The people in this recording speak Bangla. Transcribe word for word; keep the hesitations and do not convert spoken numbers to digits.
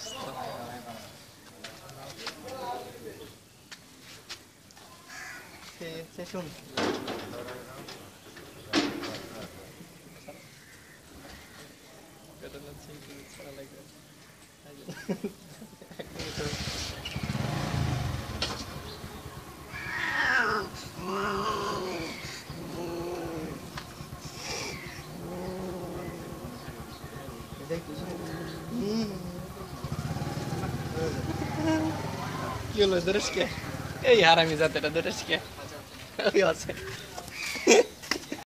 অবস্থা। শুন কি হলো? ধরেস কে? এই হারামি জাতেটা ধরেস কে? আছে